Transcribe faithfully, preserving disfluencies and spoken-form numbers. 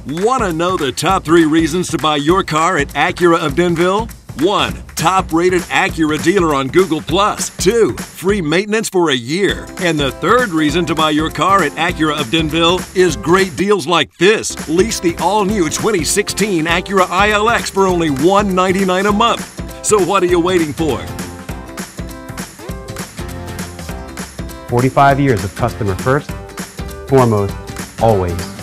Want to know the top three reasons to buy your car at Acura of Denville? one. Top-rated Acura dealer on Google plus. two. Free maintenance for a year. And the third reason to buy your car at Acura of Denville is great deals like this. Lease the all-new twenty sixteen Acura I L X for only one hundred ninety-nine dollars a month. So what are you waiting for? forty-five years of customer first, foremost, always.